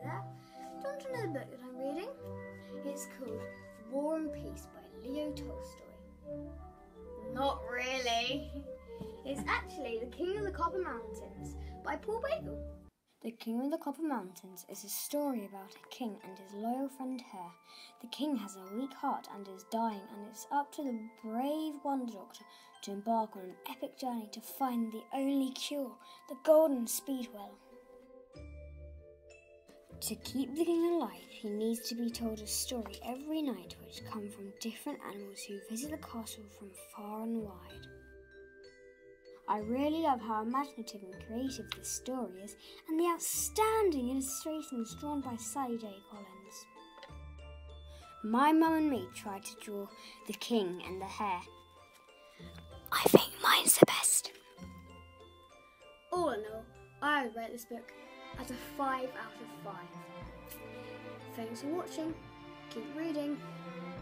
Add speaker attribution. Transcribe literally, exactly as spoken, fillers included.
Speaker 1: there. Do you want to know the book that I'm reading? It's called War and Peace by Leo Tolstoy. Not really. It's actually The King of the Copper Mountains by Paul Bagel. The King of the Copper Mountains is a story about a king and his loyal friend Hare. The king has a weak heart and is dying, and it's up to the brave Wonder Doctor to embark on an epic journey to find the only cure, the Golden Speedwell. To keep the king alive, he needs to be told a story every night which come from different animals who visit the castle from far and wide. I really love how imaginative and creative this story is, and the outstanding illustrations drawn by Sally J. Collins. My mum and me tried to draw the king and the hare. I think mine's the best. All in all, I would rate this book as a five out of five. Thanks for watching. Keep reading.